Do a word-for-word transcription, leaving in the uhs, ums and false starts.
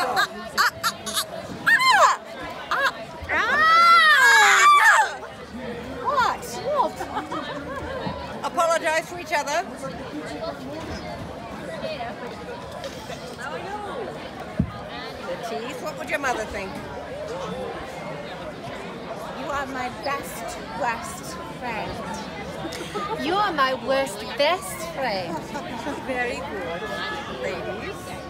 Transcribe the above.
What? What? Apologise for each other. The teeth. What would your mother think? You are my best, worst friend. You are my worst, best friend. Very good, ladies.